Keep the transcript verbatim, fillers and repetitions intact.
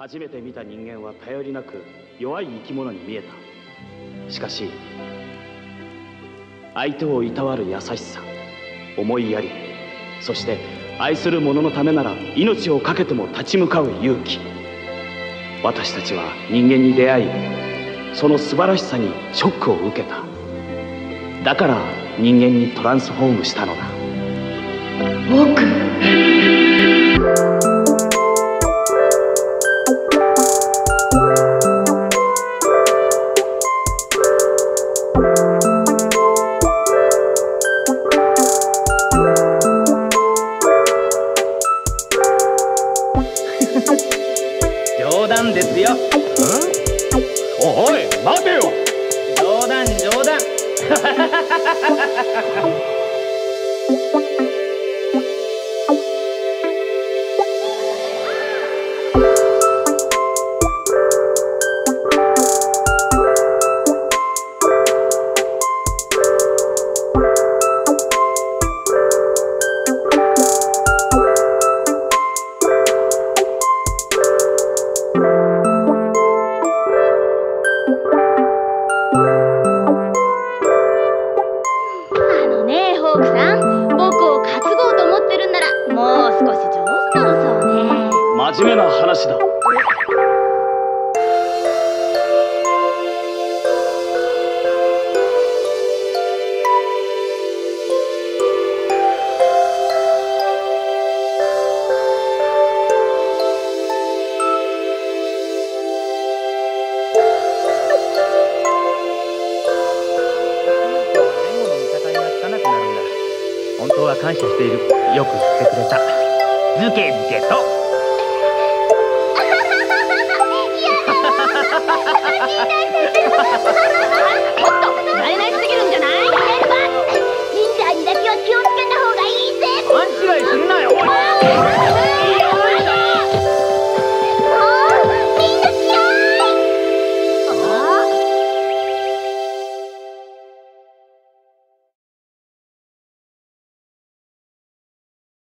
初めて見た人間は頼りなく弱い生き物に見えた。しかし相手をいたわる優しさ、思いやり、そして愛する者のためなら命を懸けても立ち向かう勇気。私たちは人間に出会い、その素晴らしさにショックを受けた。だから人間にトランスフォームしたのだ。 僕冗談ですよ。 おい待てよ。 冗談冗談。 ホークさん、僕を担ごうと思ってるんならもう少し上手な嘘をね。 真面目な話だ。 本当は感謝している。よく言ってくれた。ズケズケと。